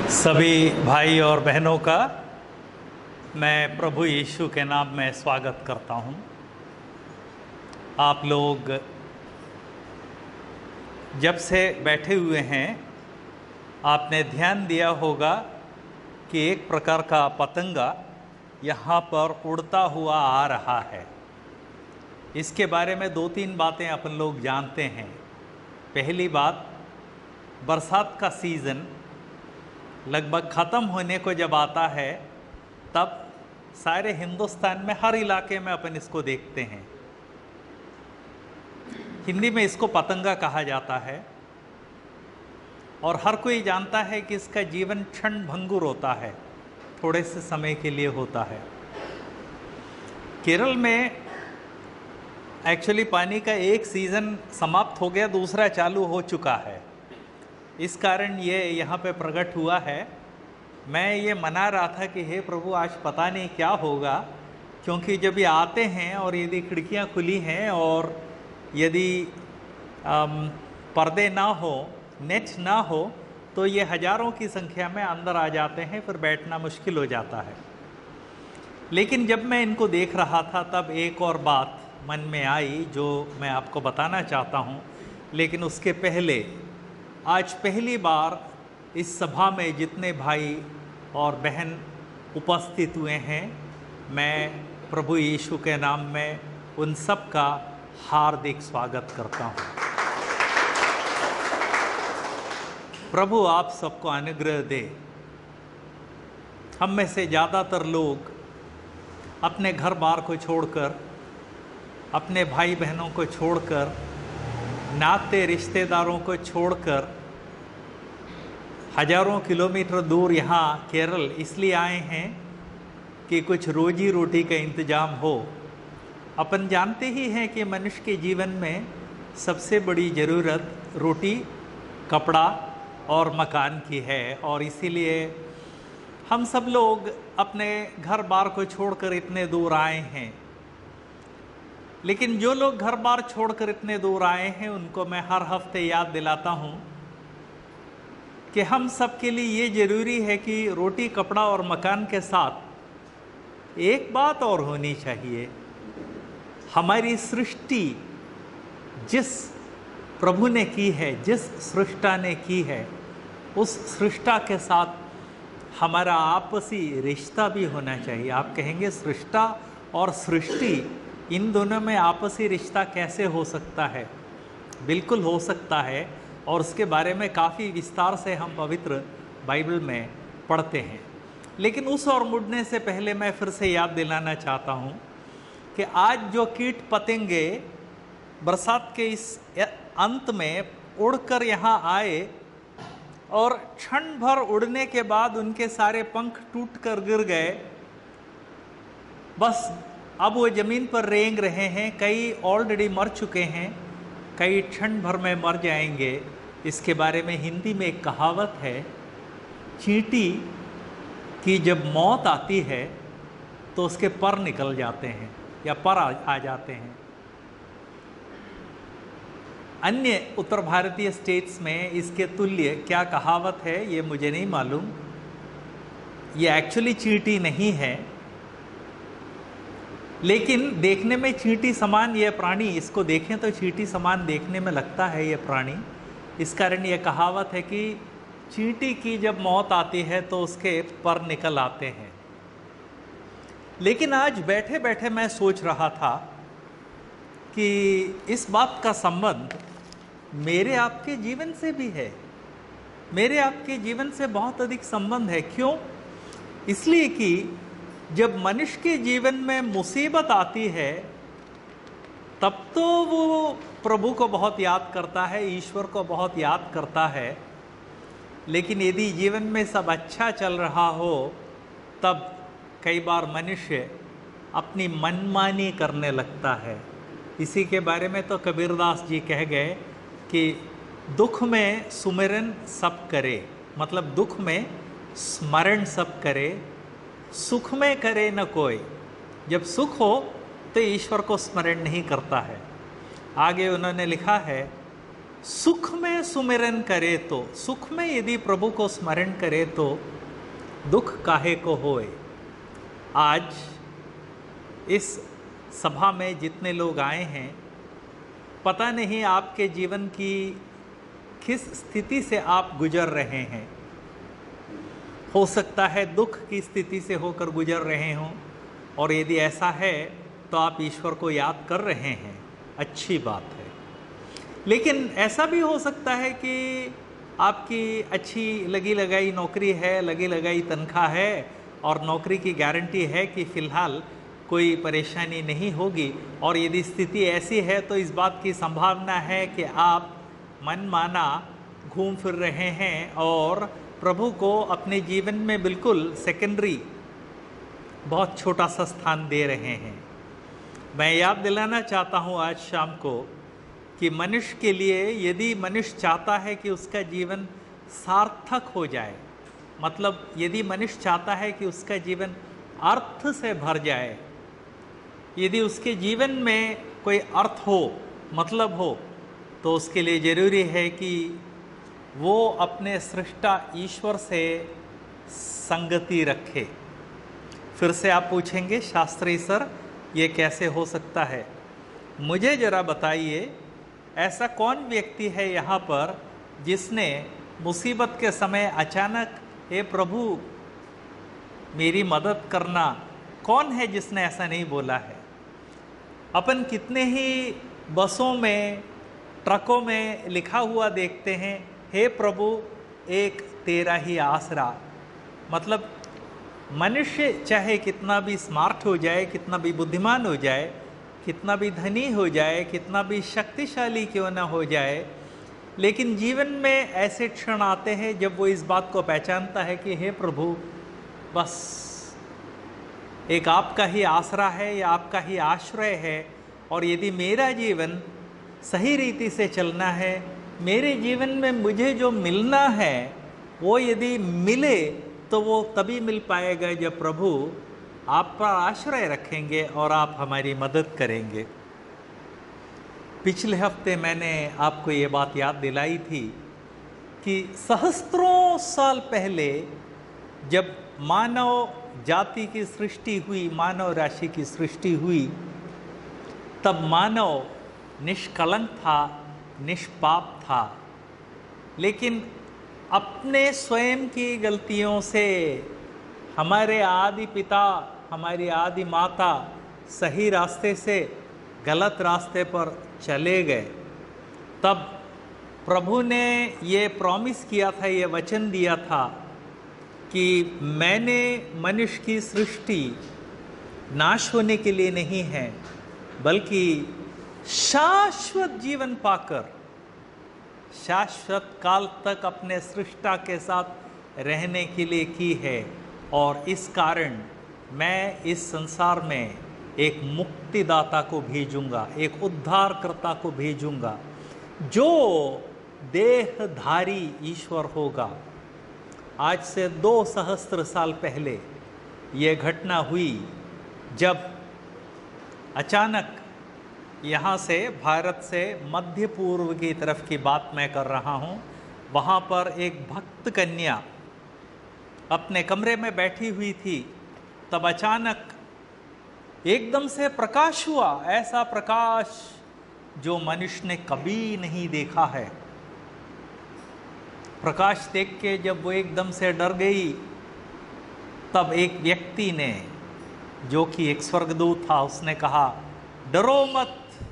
सभी भाई और बहनों का मैं प्रभु यीशु के नाम में स्वागत करता हूं। आप लोग जब से बैठे हुए हैं आपने ध्यान दिया होगा कि एक प्रकार का पतंगा यहाँ पर उड़ता हुआ आ रहा है। इसके बारे में दो तीन बातें अपन लोग जानते हैं। पहली बात, बरसात का सीज़न लगभग ख़त्म होने को जब आता है तब सारे हिंदुस्तान में हर इलाके में अपन इसको देखते हैं। हिंदी में इसको पतंगा कहा जाता है और हर कोई जानता है कि इसका जीवन क्षण भंगुर होता है, थोड़े से समय के लिए होता है। केरल में एक्चुअली पानी का एक सीज़न समाप्त हो गया, दूसरा चालू हो चुका है। इस कारण ये यहाँ पे प्रकट हुआ है। मैं ये मना रहा था कि हे प्रभु आज पता नहीं क्या होगा, क्योंकि जब ये आते हैं और यदि खिड़कियाँ खुली हैं और यदि पर्दे ना हो, नेट ना हो, तो ये हज़ारों की संख्या में अंदर आ जाते हैं, फिर बैठना मुश्किल हो जाता है। लेकिन जब मैं इनको देख रहा था तब एक और बात मन में आई जो मैं आपको बताना चाहता हूँ। लेकिन उसके पहले आज पहली बार इस सभा में जितने भाई और बहन उपस्थित हुए हैं, मैं प्रभु यीशु के नाम में उन सब का हार्दिक स्वागत करता हूँ। प्रभु आप सबको अनुग्रह दे। हम में से ज़्यादातर लोग अपने घर बार को छोड़कर, अपने भाई बहनों को छोड़कर, नाते रिश्तेदारों को छोड़कर हजारों किलोमीटर दूर यहाँ केरल इसलिए आए हैं कि कुछ रोजी रोटी का इंतज़ाम हो। अपन जानते ही हैं कि मनुष्य के जीवन में सबसे बड़ी ज़रूरत रोटी, कपड़ा और मकान की है, और इसीलिए हम सब लोग अपने घर बार को छोड़कर इतने दूर आए हैं। लेकिन जो लोग घर बार छोड़कर इतने दूर आए हैं उनको मैं हर हफ्ते याद दिलाता हूँ कि हम सब के लिए ये ज़रूरी है कि रोटी, कपड़ा और मकान के साथ एक बात और होनी चाहिए। हमारी सृष्टि जिस प्रभु ने की है, जिस सृष्टा ने की है, उस सृष्टा के साथ हमारा आपसी रिश्ता भी होना चाहिए। आप कहेंगे सृष्टा और सृष्टि, इन दोनों में आपसी रिश्ता कैसे हो सकता है? बिल्कुल हो सकता है, और उसके बारे में काफ़ी विस्तार से हम पवित्र बाइबल में पढ़ते हैं। लेकिन उस और मुड़ने से पहले मैं फिर से याद दिलाना चाहता हूँ कि आज जो कीट पतंगे बरसात के इस अंत में उड़कर यहाँ आए और क्षण भर उड़ने के बाद उनके सारे पंख टूट कर गिर गए, बस अब वो ज़मीन पर रेंग रहे हैं। कई ऑलरेडी मर चुके हैं, कई क्षण भर में मर जाएंगे। इसके बारे में हिंदी में एक कहावत है, चींटी की जब मौत आती है तो उसके पर निकल जाते हैं या पर आ जाते हैं। अन्य उत्तर भारतीय स्टेट्स में इसके तुल्य क्या कहावत है ये मुझे नहीं मालूम। ये एक्चुअली चींटी नहीं है, लेकिन देखने में चींटी समान यह प्राणी, इसको देखें तो चींटी समान देखने में लगता है यह प्राणी। इस कारण यह कहावत है कि चींटी की जब मौत आती है तो उसके पर निकल आते हैं। लेकिन आज बैठे बैठे मैं सोच रहा था कि इस बात का संबंध मेरे आपके जीवन से भी है। मेरे आपके जीवन से बहुत अधिक संबंध है। क्यों? इसलिए कि जब मनुष्य के जीवन में मुसीबत आती है तब तो वो प्रभु को बहुत याद करता है, ईश्वर को बहुत याद करता है। लेकिन यदि जीवन में सब अच्छा चल रहा हो तब कई बार मनुष्य अपनी मनमानी करने लगता है। इसी के बारे में तो कबीरदास जी कह गए कि दुख में सुमिरन सब करे, मतलब दुख में स्मरण सब करे, सुख में करे न कोई। जब सुख हो तो ईश्वर को स्मरण नहीं करता है। आगे उन्होंने लिखा है, सुख में सुमिरन करे तो, सुख में यदि प्रभु को स्मरण करे तो दुख काहे को होए। आज इस सभा में जितने लोग आए हैं, पता नहीं आपके जीवन की किस स्थिति से आप गुजर रहे हैं। हो सकता है दुख की स्थिति से होकर गुजर रहे हों, और यदि ऐसा है तो आप ईश्वर को याद कर रहे हैं, अच्छी बात है। लेकिन ऐसा भी हो सकता है कि आपकी अच्छी लगी लगाई नौकरी है, लगी लगाई तनख्वाह है, और नौकरी की गारंटी है कि फ़िलहाल कोई परेशानी नहीं होगी, और यदि स्थिति ऐसी है तो इस बात की संभावना है कि आप मनमाना घूम फिर रहे हैं और प्रभु को अपने जीवन में बिल्कुल सेकेंडरी, बहुत छोटा सा स्थान दे रहे हैं। मैं याद दिलाना चाहता हूँ आज शाम को कि मनुष्य के लिए, यदि मनुष्य चाहता है कि उसका जीवन सार्थक हो जाए, मतलब यदि मनुष्य चाहता है कि उसका जीवन अर्थ से भर जाए, यदि उसके जीवन में कोई अर्थ हो, मतलब हो, तो उसके लिए ज़रूरी है कि वो अपने सृष्टा ईश्वर से संगति रखे। फिर से आप पूछेंगे, शास्त्री सर ये कैसे हो सकता है? मुझे ज़रा बताइए, ऐसा कौन व्यक्ति है यहाँ पर जिसने मुसीबत के समय अचानक, हे प्रभु मेरी मदद करना, कौन है जिसने ऐसा नहीं बोला है? अपन कितने ही बसों में, ट्रकों में लिखा हुआ देखते हैं, हे प्रभु एक तेरा ही आसरा। मतलब मनुष्य चाहे कितना भी स्मार्ट हो जाए, कितना भी बुद्धिमान हो जाए, कितना भी धनी हो जाए, कितना भी शक्तिशाली क्यों ना हो जाए, लेकिन जीवन में ऐसे क्षण आते हैं जब वो इस बात को पहचानता है कि हे प्रभु बस एक आपका ही आसरा है या आपका ही आश्रय है, और यदि मेरा जीवन सही रीति से चलना है, मेरे जीवन में मुझे जो मिलना है वो यदि मिले तो वो तभी मिल पाएगा जब प्रभु आप पर आश्रय रखेंगे और आप हमारी मदद करेंगे। पिछले हफ्ते मैंने आपको ये बात याद दिलाई थी कि सहस्त्रों साल पहले जब मानव जाति की सृष्टि हुई, मानव राशि की सृष्टि हुई, तब मानव निष्कलंक था, निष्पाप था, लेकिन अपने स्वयं की गलतियों से हमारे आदि पिता, हमारी आदि माता सही रास्ते से गलत रास्ते पर चले गए। तब प्रभु ने ये प्रॉमिस किया था, ये वचन दिया था कि मैंने मनुष्य की सृष्टि नाश होने के लिए नहीं है, बल्कि शाश्वत जीवन पाकर शाश्वत काल तक अपने सृष्टा के साथ रहने के लिए की है। और इस कारण मैं इस संसार में एक मुक्तिदाता को भेजूंगा, एक उद्धारकर्ता को भेजूंगा, जो देहधारी ईश्वर होगा। आज से 2 सहस्त्र साल पहले ये घटना हुई जब अचानक यहाँ से, भारत से मध्य पूर्व की तरफ की बात मैं कर रहा हूँ, वहाँ पर एक भक्त कन्या अपने कमरे में बैठी हुई थी। तब अचानक एकदम से प्रकाश हुआ, ऐसा प्रकाश जो मनुष्य ने कभी नहीं देखा है। प्रकाश देख के जब वो एकदम से डर गई, तब एक व्यक्ति ने, जो कि एक स्वर्गदूत था, उसने कहा, डरो मत,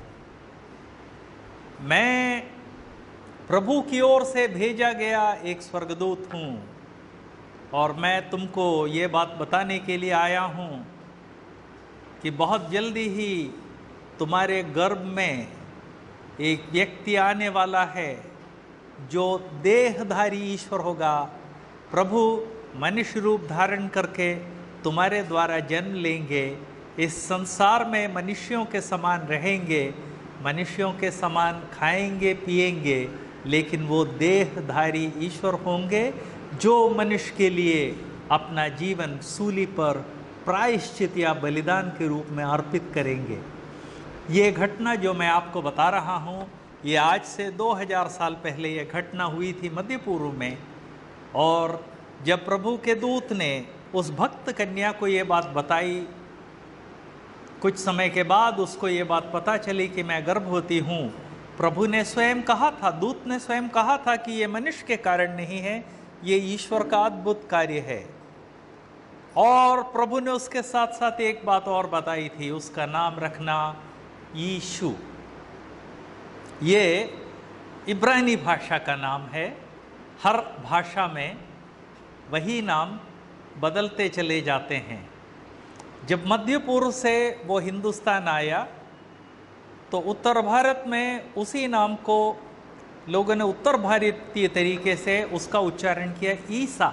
मैं प्रभु की ओर से भेजा गया एक स्वर्गदूत हूँ, और मैं तुमको ये बात बताने के लिए आया हूँ कि बहुत जल्दी ही तुम्हारे गर्भ में एक व्यक्ति आने वाला है जो देहधारी ईश्वर होगा। प्रभु मनुष्य रूप धारण करके तुम्हारे द्वारा जन्म लेंगे, इस संसार में मनुष्यों के समान रहेंगे, मनुष्यों के समान खाएंगे पिएंगे, लेकिन वो देहधारी ईश्वर होंगे जो मनुष्य के लिए अपना जीवन सूली पर प्रायश्चित या बलिदान के रूप में अर्पित करेंगे। ये घटना जो मैं आपको बता रहा हूँ, ये आज से 2000 साल पहले ये घटना हुई थी मध्य पूर्व में। और जब प्रभु के दूत ने उस भक्त कन्या को ये बात बताई, कुछ समय के बाद उसको ये बात पता चली कि मैं गर्भवती हूँ। प्रभु ने स्वयं कहा था, दूत ने स्वयं कहा था कि ये मनुष्य के कारण नहीं है, ये ईश्वर का अद्भुत कार्य है। और प्रभु ने उसके साथ साथ एक बात और बताई थी, उसका नाम रखना यीशु। ये इब्रानी भाषा का नाम है। हर भाषा में वही नाम बदलते चले जाते हैं। जब मध्य पूर्व से वो हिंदुस्तान आया तो उत्तर भारत में उसी नाम को लोगों ने उत्तर भारतीय तरीके से उसका उच्चारण किया, ईसा।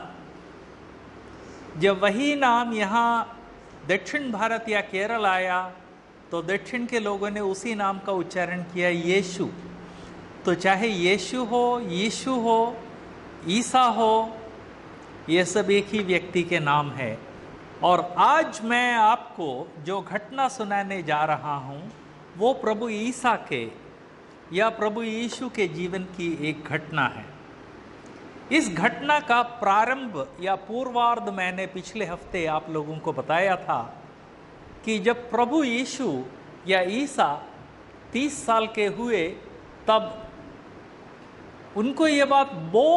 जब वही नाम यहाँ दक्षिण भारत या केरल आया तो दक्षिण के लोगों ने उसी नाम का उच्चारण किया, यीशु। तो चाहे यीशु हो, यीशु हो, ईसा हो, ये सब एक ही व्यक्ति के नाम है। और आज मैं आपको जो घटना सुनाने जा रहा हूँ वो प्रभु ईसा के या प्रभु यीशु के जीवन की एक घटना है। इस घटना का प्रारंभ या पूर्वार्ध मैंने पिछले हफ्ते आप लोगों को बताया था कि जब प्रभु यीशु या ईसा 30 साल के हुए तब उनको ये बात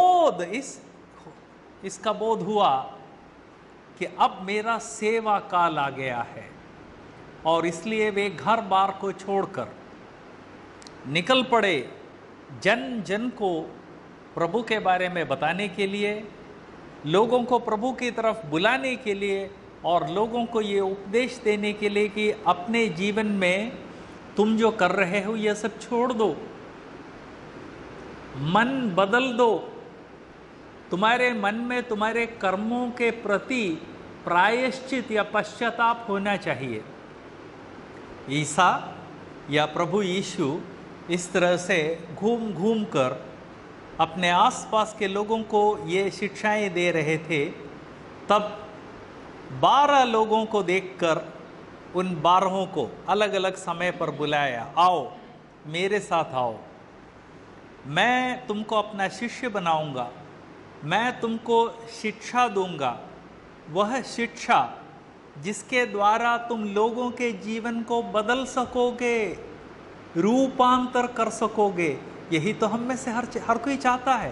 इसका बोध हुआ कि अब मेरा सेवा काल आ गया है। और इसलिए वे घर बार को छोड़कर निकल पड़े जन जन को प्रभु के बारे में बताने के लिए, लोगों को प्रभु की तरफ बुलाने के लिए और लोगों को ये उपदेश देने के लिए कि अपने जीवन में तुम जो कर रहे हो ये सब छोड़ दो, मन बदल दो, तुम्हारे मन में तुम्हारे कर्मों के प्रति प्रायश्चित या पश्चाताप होना चाहिए। ईसा या प्रभु यीशु इस तरह से घूम घूम कर अपने आसपास के लोगों को ये शिक्षाएं दे रहे थे। तब 12 लोगों को देखकर उन 12 को अलग अलग समय पर बुलाया, आओ मेरे साथ आओ, मैं तुमको अपना शिष्य बनाऊंगा, मैं तुमको शिक्षा दूंगा, वह शिक्षा जिसके द्वारा तुम लोगों के जीवन को बदल सकोगे, रूपांतर कर सकोगे। यही तो हम में से हर कोई चाहता है।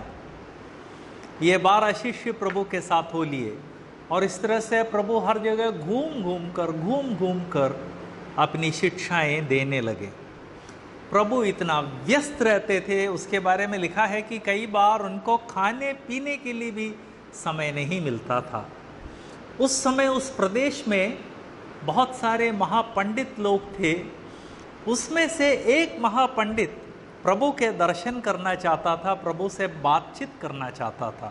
ये 12 शिष्य प्रभु के साथ हो लिए और इस तरह से प्रभु हर जगह घूम घूम कर अपनी शिक्षाएं देने लगे। प्रभु इतना व्यस्त रहते थे, उसके बारे में लिखा है कि कई बार उनको खाने पीने के लिए भी समय नहीं मिलता था। उस समय उस प्रदेश में बहुत सारे महापंडित लोग थे। उसमें से एक महापंडित प्रभु के दर्शन करना चाहता था, प्रभु से बातचीत करना चाहता था।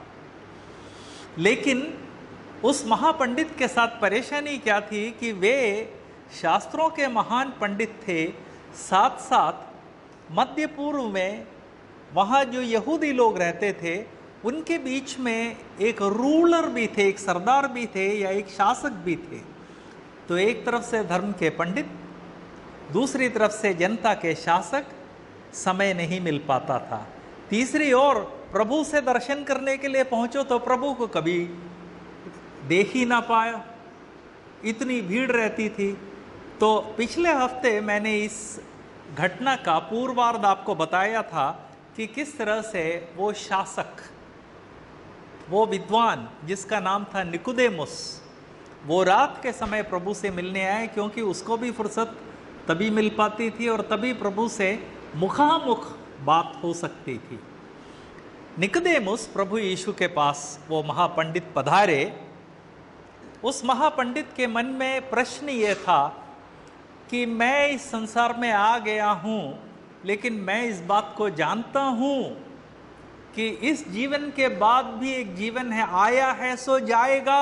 लेकिन उस महापंडित के साथ परेशानी क्या थी कि वे शास्त्रों के महान पंडित थे, साथ साथ मध्य पूर्व में वहाँ जो यहूदी लोग रहते थे उनके बीच में एक रूलर भी थे, एक सरदार भी थे या एक शासक भी थे। तो एक तरफ से धर्म के पंडित, दूसरी तरफ से जनता के शासक, समय नहीं मिल पाता था। तीसरी ओर प्रभु से दर्शन करने के लिए पहुंचो तो प्रभु को कभी देख ही ना पाया, इतनी भीड़ रहती थी। तो पिछले हफ्ते मैंने इस घटना का पूर्वार्ध आपको बताया था कि किस तरह से वो शासक, वो विद्वान जिसका नाम था निकुदेमुस, वो रात के समय प्रभु से मिलने आए, क्योंकि उसको भी फुर्सत तभी मिल पाती थी और तभी प्रभु से मुखामुख बात हो सकती थी। निकुदेमुस प्रभु यीशु के पास वो महापंडित पधारे। उस महापंडित के मन में प्रश्न ये था कि मैं इस संसार में आ गया हूँ, लेकिन मैं इस बात को जानता हूँ कि इस जीवन के बाद भी एक जीवन है, आया है सो जाएगा।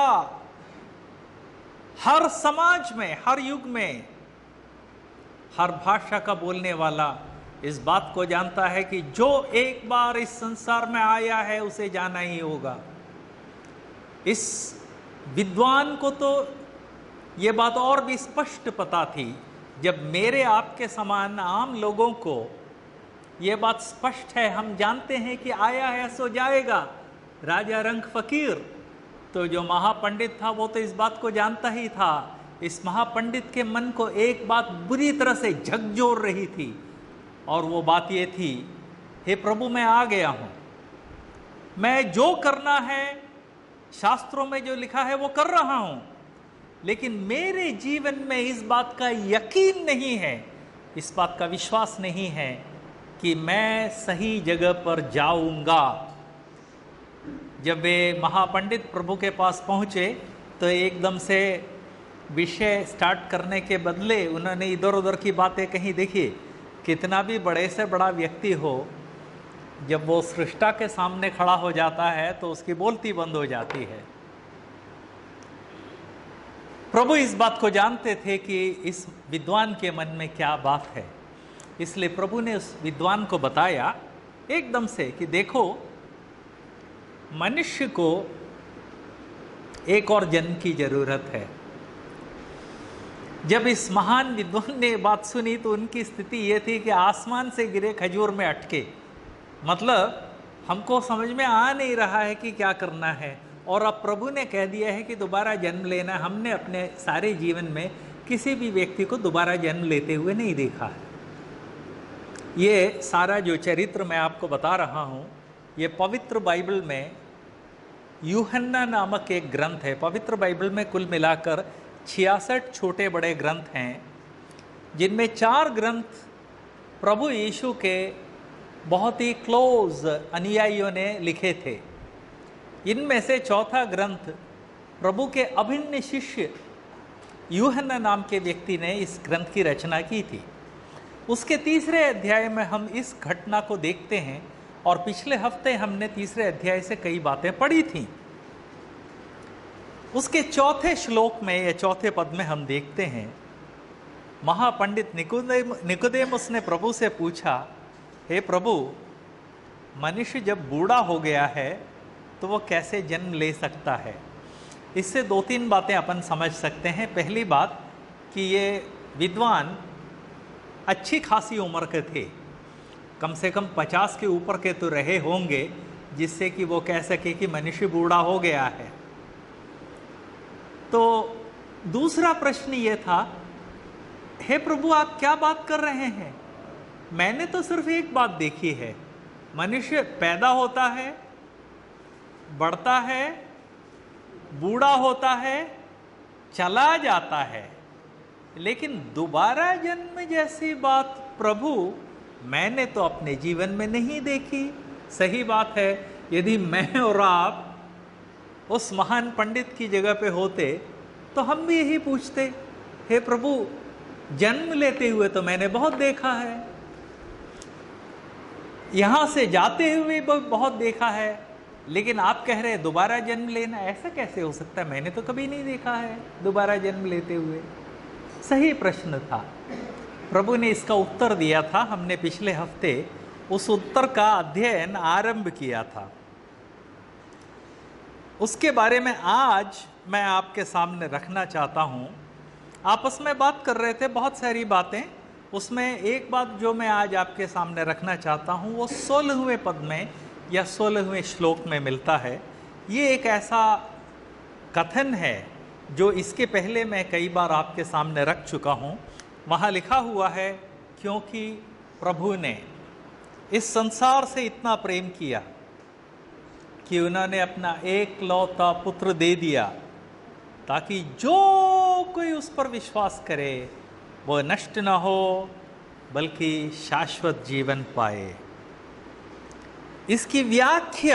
हर समाज में, हर युग में, हर भाषा का बोलने वाला इस बात को जानता है कि जो एक बार इस संसार में आया है उसे जाना ही होगा। इस विद्वान को तो ये बात और भी स्पष्ट पता थी। जब मेरे आपके समान आम लोगों को ये बात स्पष्ट है, हम जानते हैं कि आया है सो जाएगा, राजा रंग फकीर। तो जो महापंडित था वो तो इस बात को जानता ही था। इस महापंडित के मन को एक बात बुरी तरह से झकझोर रही थी, और वो बात ये थी, हे प्रभु मैं आ गया हूँ, मैं जो करना है शास्त्रों में जो लिखा है वो कर रहा हूँ, लेकिन मेरे जीवन में इस बात का यकीन नहीं है, इस बात का विश्वास नहीं है कि मैं सही जगह पर जाऊंगा। जब वे महापंडित प्रभु के पास पहुँचे तो एकदम से विषय स्टार्ट करने के बदले उन्होंने इधर उधर की बातें कहीं। देखिए, कितना भी बड़े से बड़ा व्यक्ति हो, जब वो सृष्टा के सामने खड़ा हो जाता है तो उसकी बोलती बंद हो जाती है। प्रभु इस बात को जानते थे कि इस विद्वान के मन में क्या बात है, इसलिए प्रभु ने उस विद्वान को बताया एकदम से कि देखो, मनुष्य को एक और जन्म की जरूरत है। जब इस महान विद्वान ने बात सुनी तो उनकी स्थिति ये थी कि आसमान से गिरे खजूर में अटके, मतलब हमको समझ में आ नहीं रहा है कि क्या करना है। और अब प्रभु ने कह दिया है कि दोबारा जन्म लेना। हमने अपने सारे जीवन में किसी भी व्यक्ति को दोबारा जन्म लेते हुए नहीं देखा है। ये सारा जो चरित्र मैं आपको बता रहा हूँ, ये पवित्र बाइबल में यूहन्ना नामक एक ग्रंथ है। पवित्र बाइबल में कुल मिलाकर 66 छोटे बड़े ग्रंथ हैं, जिनमें 4 ग्रंथ प्रभु यीशु के बहुत ही क्लोज अनुयायियों ने लिखे थे। इनमें से चौथा ग्रंथ प्रभु के अभिन्न शिष्य यूहन्ना नाम के व्यक्ति ने इस ग्रंथ की रचना की थी। उसके तीसरे अध्याय में हम इस घटना को देखते हैं, और पिछले हफ्ते हमने तीसरे अध्याय से कई बातें पढ़ी थीं। उसके चौथे श्लोक में या चौथे पद में हम देखते हैं, महापंडित निकोदेमुस ने प्रभु से पूछा, हे प्रभु, मनुष्य जब बूढ़ा हो गया है तो वो कैसे जन्म ले सकता है? इससे 2-3 बातें अपन समझ सकते हैं। पहली बात कि ये विद्वान अच्छी खासी उम्र के थे, कम से कम 50 के ऊपर के तो रहे होंगे, जिससे कि वो कह सके कि मनुष्य बूढ़ा हो गया है। तो दूसरा प्रश्न ये था, हे प्रभु आप क्या बात कर रहे हैं? मैंने तो सिर्फ एक बात देखी है, मनुष्य पैदा होता है, बढ़ता है, बूढ़ा होता है, चला जाता है, लेकिन दोबारा जन्म जैसी बात प्रभु मैंने तो अपने जीवन में नहीं देखी। सही बात है, यदि मैं और आप उस महान पंडित की जगह पे होते तो हम भी यही पूछते, हे प्रभु, जन्म लेते हुए तो मैंने बहुत देखा है, यहाँ से जाते हुए बहुत देखा है, लेकिन आप कह रहे हैं दोबारा जन्म लेना, ऐसा कैसे हो सकता है? मैंने तो कभी नहीं देखा है दोबारा जन्म लेते हुए। सही प्रश्न था। प्रभु ने इसका उत्तर दिया था। हमने पिछले हफ्ते उस उत्तर का अध्ययन आरंभ किया था। उसके बारे में आज मैं आपके सामने रखना चाहता हूँ। आपस में बात कर रहे थे बहुत सारी बातें, उसमें एक बात जो मैं आज आपके सामने रखना चाहता हूँ वो 16वें पद में या 16वें श्लोक में मिलता है। ये एक ऐसा कथन है जो इसके पहले मैं कई बार आपके सामने रख चुका हूँ। वहाँ लिखा हुआ है, क्योंकि प्रभु ने इस संसार से इतना प्रेम किया कि उन्होंने अपना एकलौता पुत्र दे दिया, ताकि जो कोई उस पर विश्वास करे वो नष्ट न हो बल्कि शाश्वत जीवन पाए। इसकी व्याख्या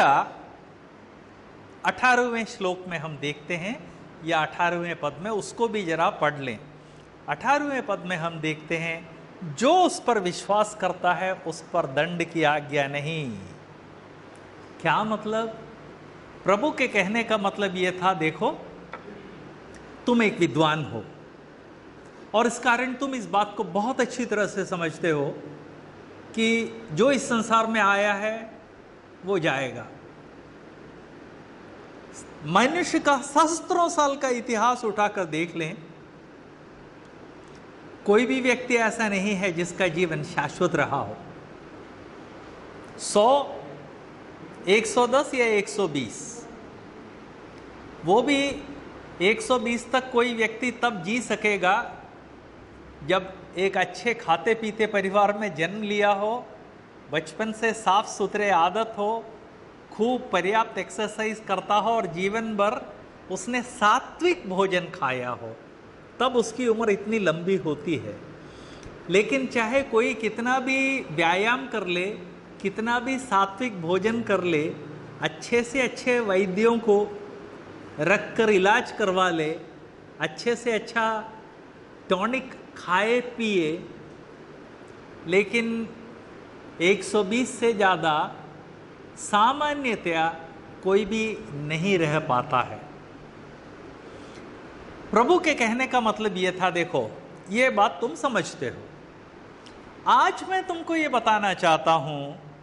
18वें श्लोक में हम देखते हैं, या 18वें पद में, उसको भी जरा पढ़ लें। 18वें पद में हम देखते हैं, जो उस पर विश्वास करता है उस पर दंड की आज्ञा नहीं। क्या मतलब? प्रभु के कहने का मतलब ये था, देखो तुम एक विद्वान हो और इस कारण तुम इस बात को बहुत अच्छी तरह से समझते हो कि जो इस संसार में आया है वो जाएगा। मनुष्य का सहस्त्रों साल का इतिहास उठाकर देख लें, कोई भी व्यक्ति ऐसा नहीं है जिसका जीवन शाश्वत रहा हो। 100, 110 या 120, वो भी 120 तक कोई व्यक्ति तब जी सकेगा जब एक अच्छे खाते पीते परिवार में जन्म लिया हो, बचपन से साफ सुथरे आदत हो, खूब पर्याप्त एक्सरसाइज करता हो और जीवन भर उसने सात्विक भोजन खाया हो, तब उसकी उम्र इतनी लंबी होती है। लेकिन चाहे कोई कितना भी व्यायाम कर ले, कितना भी सात्विक भोजन कर ले, अच्छे से अच्छे वैद्यों को रख कर इलाज करवा ले, अच्छे से अच्छा टॉनिक खाए पिए, लेकिन 120 से ज़्यादा सामान्यतया कोई भी नहीं रह पाता है। प्रभु के कहने का मतलब ये था, देखो ये बात तुम समझते हो, आज मैं तुमको ये बताना चाहता हूं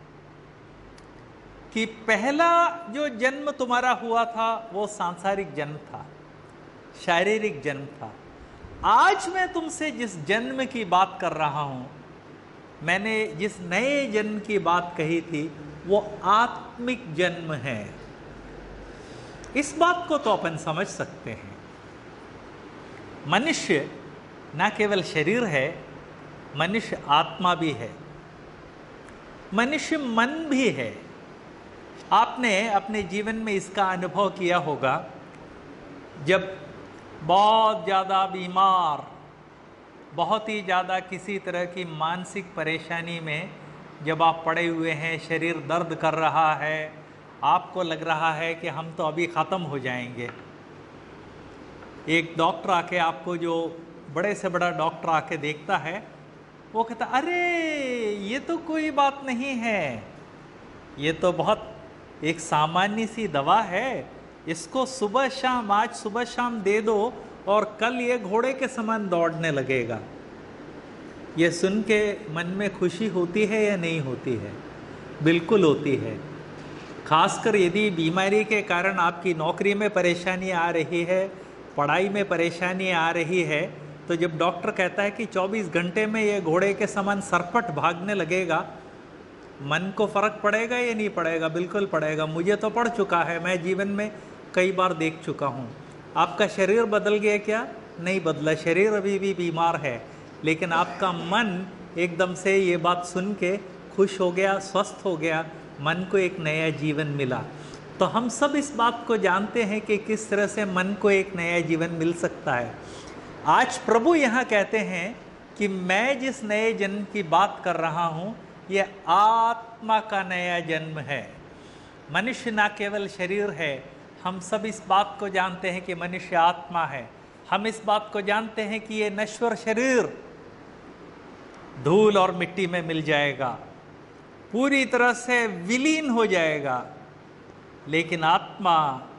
कि पहला जो जन्म तुम्हारा हुआ था वो सांसारिक जन्म था, शारीरिक जन्म था। आज मैं तुमसे जिस जन्म की बात कर रहा हूं, मैंने जिस नए जन्म की बात कही थी, वो आत्मिक जन्म है। इस बात को तो अपन समझ सकते हैं। मनुष्य न केवल शरीर है, मनुष्य आत्मा भी है, मनुष्य मन भी है। आपने अपने जीवन में इसका अनुभव किया होगा, जब बहुत ज़्यादा बीमार, बहुत ही ज़्यादा किसी तरह की मानसिक परेशानी में जब आप पड़े हुए हैं, शरीर दर्द कर रहा है, आपको लग रहा है कि हम तो अभी ख़त्म हो जाएंगे। एक डॉक्टर आके आपको, जो बड़े से बड़ा डॉक्टर आके देखता है, वो कहता अरे ये तो कोई बात नहीं है, ये तो बहुत एक सामान्य सी दवा है, इसको सुबह शाम, आज सुबह शाम दे दो और कल ये घोड़े के समान दौड़ने लगेगा। ये सुन के मन में खुशी होती है या नहीं होती है? बिल्कुल होती है। खासकर यदि बीमारी के कारण आपकी नौकरी में परेशानी आ रही है, पढ़ाई में परेशानी आ रही है, तो जब डॉक्टर कहता है कि 24 घंटे में ये घोड़े के समान सरपट भागने लगेगा, मन को फर्क पड़ेगा या नहीं पड़ेगा? बिल्कुल पड़ेगा। मुझे तो पड़ चुका है, मैं जीवन में कई बार देख चुका हूँ। आपका शरीर बदल गया क्या? नहीं बदला, शरीर अभी भी बीमार है, लेकिन आपका मन एकदम से ये बात सुन के खुश हो गया, स्वस्थ हो गया, मन को एक नया जीवन मिला। तो हम सब इस बात को जानते हैं कि किस तरह से मन को एक नया जीवन मिल सकता है। आज प्रभु यहाँ कहते हैं कि मैं जिस नए जन्म की बात कर रहा हूँ, ये आत्मा का नया जन्म है। मनुष्य ना केवल शरीर है, हम सब इस बात को जानते हैं कि मनुष्य आत्मा है। हम इस बात को जानते हैं कि ये नश्वर शरीर धूल और मिट्टी में मिल जाएगा, पूरी तरह से विलीन हो जाएगा, लेकिन आत्मा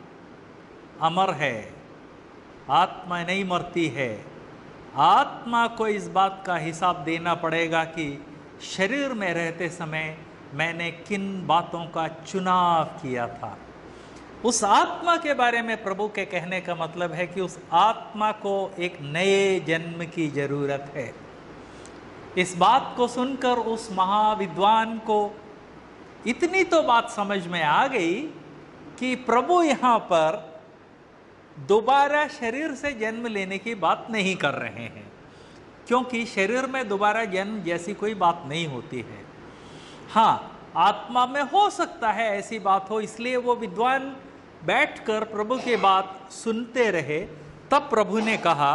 अमर है, आत्मा नहीं मरती है। आत्मा को इस बात का हिसाब देना पड़ेगा कि शरीर में रहते समय मैंने किन बातों का चुनाव किया था। उस आत्मा के बारे में प्रभु के कहने का मतलब है कि उस आत्मा को एक नए जन्म की जरूरत है। इस बात को सुनकर उस महाविद्वान को इतनी तो बात समझ में आ गई कि प्रभु यहाँ पर दोबारा शरीर से जन्म लेने की बात नहीं कर रहे हैं, क्योंकि शरीर में दोबारा जन्म जैसी कोई बात नहीं होती है। हाँ, आत्मा में हो सकता है ऐसी बात हो, इसलिए वो विद्वान बैठकर प्रभु की बात सुनते रहे। तब प्रभु ने कहा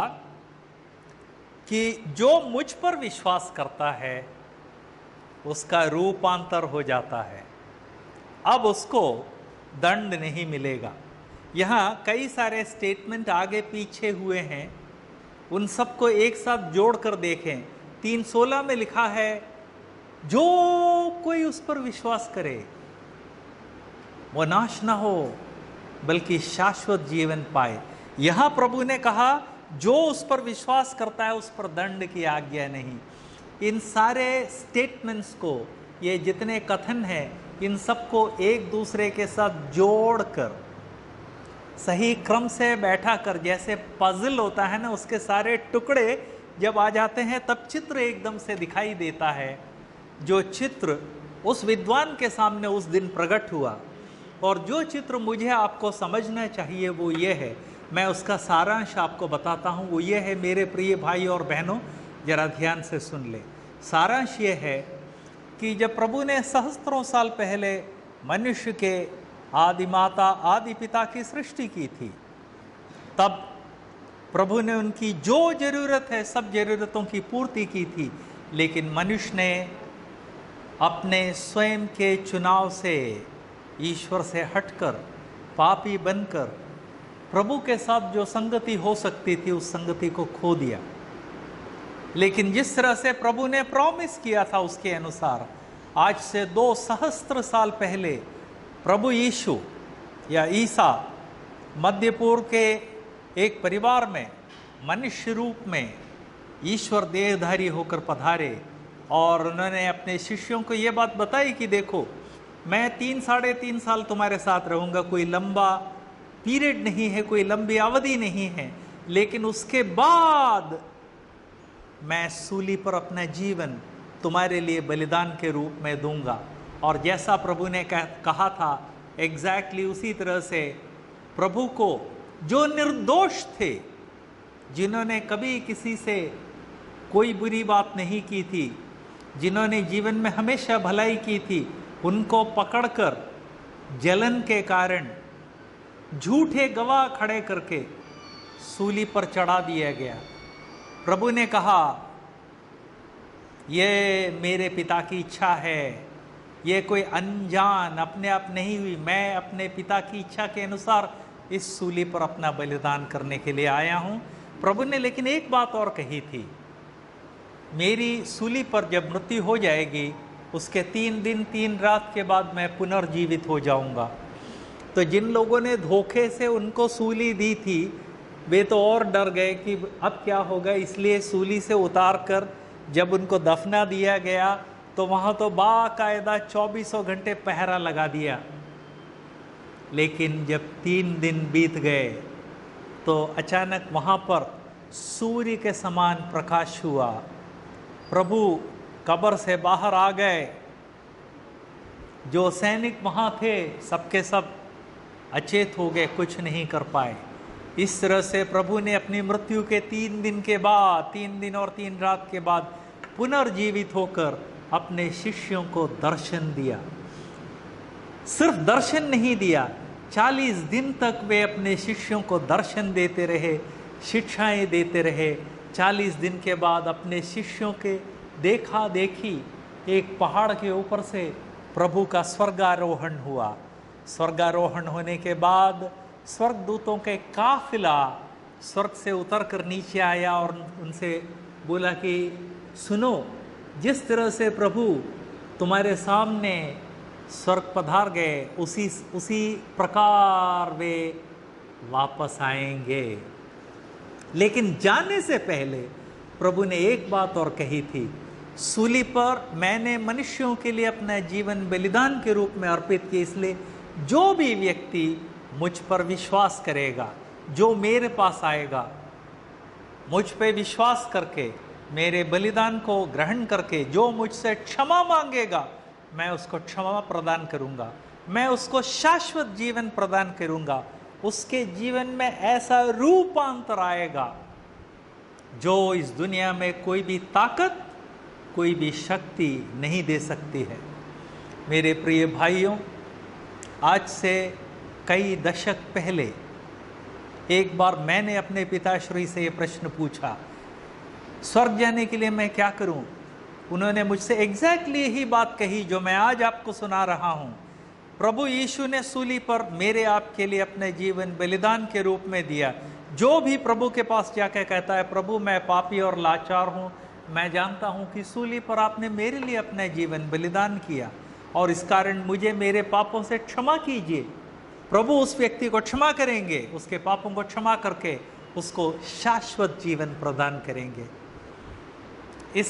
कि जो मुझ पर विश्वास करता है उसका रूपांतर हो जाता है, अब उसको दंड नहीं मिलेगा। यहाँ कई सारे स्टेटमेंट आगे पीछे हुए हैं, उन सबको एक साथ जोड़कर देखें। 3:16 में लिखा है, जो कोई उस पर विश्वास करे वो नाश ना हो बल्कि शाश्वत जीवन पाए। यहाँ प्रभु ने कहा जो उस पर विश्वास करता है उस पर दंड की आज्ञा नहीं। इन सारे स्टेटमेंट्स को, ये जितने कथन हैं, इन सबको एक दूसरे के साथ जोड़कर सही क्रम से बैठा कर, जैसे पजल होता है ना, उसके सारे टुकड़े जब आ जाते हैं तब चित्र एकदम से दिखाई देता है। जो चित्र उस विद्वान के सामने उस दिन प्रकट हुआ। और जो चित्र मुझे आपको समझना चाहिए वो ये है, मैं उसका सारांश आपको बताता हूँ। वो ये है मेरे प्रिय भाई और बहनों, जरा ध्यान से सुन ले। सारांश ये है कि जब प्रभु ने सहस्त्रों साल पहले मनुष्य के आदि माता आदि पिता की सृष्टि की थी, तब प्रभु ने उनकी जो ज़रूरत है सब ज़रूरतों की पूर्ति की थी। लेकिन मनुष्य ने अपने स्वयं के चुनाव से, ईश्वर से हटकर, पापी बनकर प्रभु के साथ जो संगति हो सकती थी उस संगति को खो दिया। लेकिन जिस तरह से प्रभु ने प्रॉमिस किया था उसके अनुसार आज से 2 सहस्त्र साल पहले प्रभु यीशु या ईसा मध्य पूर्व के एक परिवार में मनुष्य रूप में ईश्वर देहधारी होकर पधारे और उन्होंने अपने शिष्यों को ये बात बताई कि देखो, मैं 3-3.5 साल तुम्हारे साथ रहूँगा। कोई लंबा पीरियड नहीं है, कोई लंबी अवधि नहीं है, लेकिन उसके बाद मैं सूली पर अपना जीवन तुम्हारे लिए बलिदान के रूप में दूंगा। और जैसा प्रभु ने कहा था एग्जैक्टली उसी तरह से प्रभु को जो निर्दोष थे, जिन्होंने कभी किसी से कोई बुरी बात नहीं की थी, जिन्होंने जीवन में हमेशा भलाई की थी, उनको पकड़कर जलन के कारण झूठे गवाह खड़े करके सूली पर चढ़ा दिया गया। प्रभु ने कहा ये मेरे पिता की इच्छा है, ये कोई अनजान अपने आप नहीं हुई, मैं अपने पिता की इच्छा के अनुसार इस सूली पर अपना बलिदान करने के लिए आया हूँ। प्रभु ने लेकिन एक बात और कही थी, मेरी सूली पर जब मृत्यु हो जाएगी उसके 3 दिन 3 रात के बाद मैं पुनर्जीवित हो जाऊंगा। तो जिन लोगों ने धोखे से उनको सूली दी थी वे तो और डर गए कि अब क्या होगा, इसलिए सूली से उतार कर जब उनको दफना दिया गया तो वहाँ तो बाकायदा 24 घंटे पहरा लगा दिया। लेकिन जब 3 दिन बीत गए तो अचानक वहाँ पर सूर्य के समान प्रकाश हुआ। प्रभु कब्र से बाहर आ गए। जो सैनिक वहाँ थे सबके सब अचेत हो गए, कुछ नहीं कर पाए। इस तरह से प्रभु ने अपनी मृत्यु के 3 दिन के बाद, 3 दिन और 3 रात के बाद पुनर्जीवित होकर अपने शिष्यों को दर्शन दिया। सिर्फ दर्शन नहीं दिया, 40 दिन तक वे अपने शिष्यों को दर्शन देते रहे, शिक्षाएं देते रहे। 40 दिन के बाद अपने शिष्यों के देखा देखी एक पहाड़ के ऊपर से प्रभु का स्वर्गारोहण हुआ। स्वर्गारोहण होने के बाद स्वर्गदूतों के काफिला स्वर्ग से उतर कर नीचे आया और उनसे बोला कि सुनो, जिस तरह से प्रभु तुम्हारे सामने स्वर्ग पधार गए उसी प्रकार वे वापस आएंगे। लेकिन जाने से पहले प्रभु ने एक बात और कही थी, सूली पर मैंने मनुष्यों के लिए अपना जीवन बलिदान के रूप में अर्पित किया, इसलिए जो भी व्यक्ति मुझ पर विश्वास करेगा, जो मेरे पास आएगा, मुझ पे विश्वास करके मेरे बलिदान को ग्रहण करके जो मुझसे क्षमा मांगेगा मैं उसको क्षमा प्रदान करूंगा, मैं उसको शाश्वत जीवन प्रदान करूंगा। उसके जीवन में ऐसा रूपांतर आएगा जो इस दुनिया में कोई भी ताकत, कोई भी शक्ति नहीं दे सकती है। मेरे प्रिय भाइयों, आज से कई दशक पहले एक बार मैंने अपने पिताश्री से ये प्रश्न पूछा, स्वर्ग जाने के लिए मैं क्या करूं? उन्होंने मुझसे एग्जैक्टली यही बात कही जो मैं आज आपको सुना रहा हूं। प्रभु यीशु ने सूली पर मेरे आपके लिए अपने जीवन बलिदान के रूप में दिया। जो भी प्रभु के पास जाकर कहता है प्रभु मैं पापी और लाचार हूं, मैं जानता हूं कि सूली पर आपने मेरे लिए अपना जीवन बलिदान किया और इस कारण मुझे मेरे पापों से क्षमा कीजिए। प्रभु उस व्यक्ति को क्षमा करेंगे, उसके पापों को क्षमा करके उसको शाश्वत जीवन प्रदान करेंगे। इस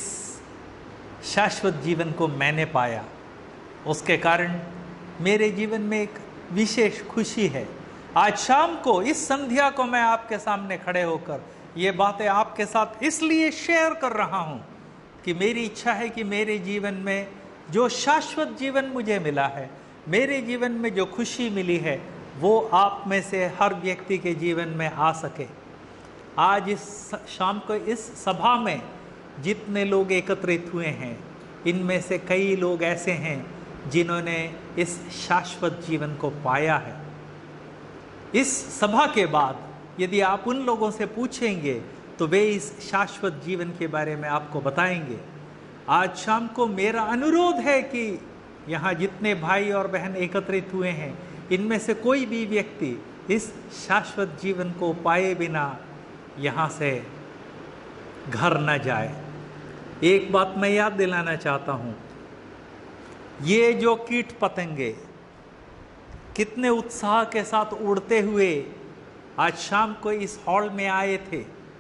शाश्वत जीवन को मैंने पाया, उसके कारण मेरे जीवन में एक विशेष खुशी है। आज शाम को इस संध्या को मैं आपके सामने खड़े होकर ये बातें आपके साथ इसलिए शेयर कर रहा हूँ कि मेरी इच्छा है कि मेरे जीवन में जो शाश्वत जीवन मुझे मिला है, मेरे जीवन में जो खुशी मिली है, वो आप में से हर व्यक्ति के जीवन में आ सके। आज इस शाम को इस सभा में जितने लोग एकत्रित हुए हैं, इनमें से कई लोग ऐसे हैं जिन्होंने इस शाश्वत जीवन को पाया है। इस सभा के बाद यदि आप उन लोगों से पूछेंगे तो वे इस शाश्वत जीवन के बारे में आपको बताएंगे। आज शाम को मेरा अनुरोध है कि यहाँ जितने भाई और बहन एकत्रित हुए हैं, इनमें से कोई भी व्यक्ति इस शाश्वत जीवन को पाए बिना यहाँ से घर न जाए। एक बात मैं याद दिलाना चाहता हूँ, ये जो कीट पतंगे कितने उत्साह के साथ उड़ते हुए आज शाम को इस हॉल में आए थे,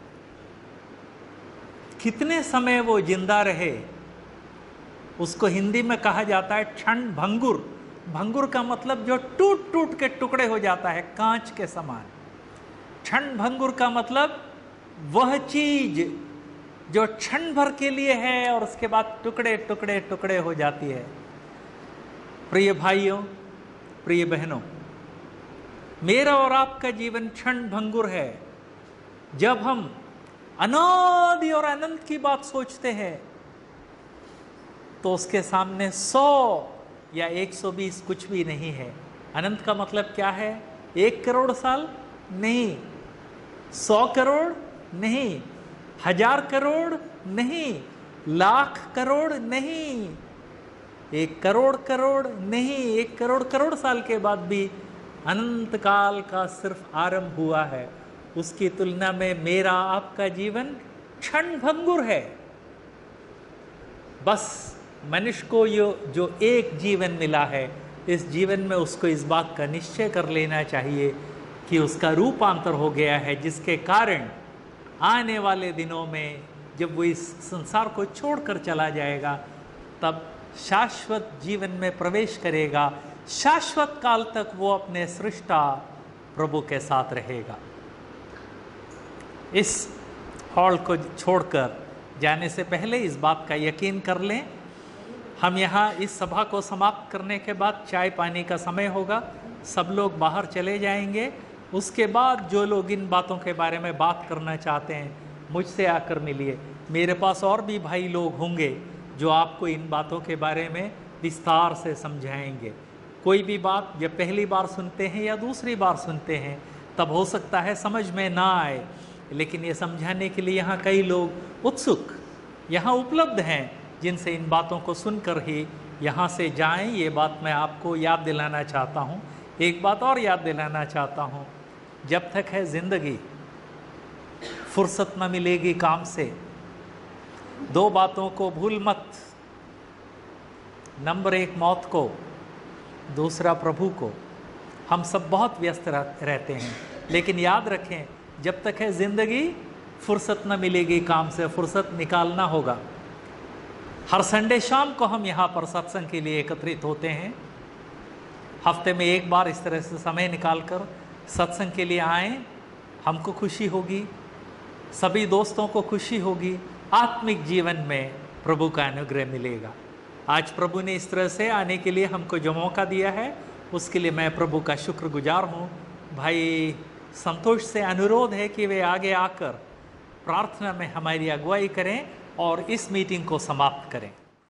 कितने समय वो जिंदा रहे, उसको हिंदी में कहा जाता है क्षण भंगुर। भंगुर का मतलब जो टूट टूट के टुकड़े हो जाता है, कांच के समान। क्षण भंगुर का मतलब वह चीज जो क्षण भर के लिए है और उसके बाद टुकड़े टुकड़े टुकड़े हो जाती है। प्रिय भाइयों, प्रिय बहनों, मेरा और आपका जीवन क्षण भंगुर है। जब हम अनादि और अनंत की बात सोचते हैं तो उसके सामने 100 या 120 कुछ भी नहीं है। अनंत का मतलब क्या है? 1 करोड़ साल नहीं, 100 करोड़ नहीं, 1000 करोड़ नहीं, लाख करोड़ नहीं, 1 करोड़ करोड़ नहीं। 1 करोड़ करोड़ साल के बाद भी अनंत काल का सिर्फ आरंभ हुआ है। उसकी तुलना में मेरा आपका जीवन क्षण भंगुर है। बस मनुष्य को जो एक जीवन मिला है, इस जीवन में उसको इस बात का निश्चय कर लेना चाहिए कि उसका रूपांतर हो गया है, जिसके कारण आने वाले दिनों में जब वो इस संसार को छोड़कर चला जाएगा, तब शाश्वत जीवन में प्रवेश करेगा। शाश्वत काल तक वो अपने सृष्टा प्रभु के साथ रहेगा। इस हॉल को छोड़कर जाने से पहले इस बात का यकीन कर लें, हम यहाँ इस सभा को समाप्त करने के बाद चाय पानी का समय होगा, सब लोग बाहर चले जाएंगे। उसके बाद जो लोग इन बातों के बारे में बात करना चाहते हैं, मुझसे आकर मिलिए। मेरे पास और भी भाई लोग होंगे जो आपको इन बातों के बारे में विस्तार से समझाएंगे। कोई भी बात जब पहली बार सुनते हैं या दूसरी बार सुनते हैं, तब हो सकता है समझ में ना आए, लेकिन ये समझाने के लिए यहाँ कई लोग उत्सुक यहाँ उपलब्ध हैं, जिनसे इन बातों को सुनकर ही यहाँ से जाएं। ये बात मैं आपको याद दिलाना चाहता हूँ। एक बात और याद दिलाना चाहता हूँ, जब तक है ज़िंदगी, फुर्सत न मिलेगी काम से, 2 बातों को भूल मत। नंबर 1 मौत को, दूसरा प्रभु को। हम सब बहुत व्यस्त रहते हैं, लेकिन याद रखें, जब तक है ज़िंदगी, फुर्सत न मिलेगी काम से, फुर्सत निकालना होगा। हर संडे शाम को हम यहाँ पर सत्संग के लिए एकत्रित होते हैं। हफ्ते में 1 बार इस तरह से समय निकालकर सत्संग के लिए आएँ, हमको खुशी होगी, सभी दोस्तों को खुशी होगी, आत्मिक जीवन में प्रभु का अनुग्रह मिलेगा। आज प्रभु ने इस तरह से आने के लिए हमको जो मौका दिया है, उसके लिए मैं प्रभु का शुक्रगुजार हूँ। भाई संतोष से अनुरोध है कि वे आगे आकर प्रार्थना में हमारी अगुवाई करें और इस मीटिंग को समाप्त करें।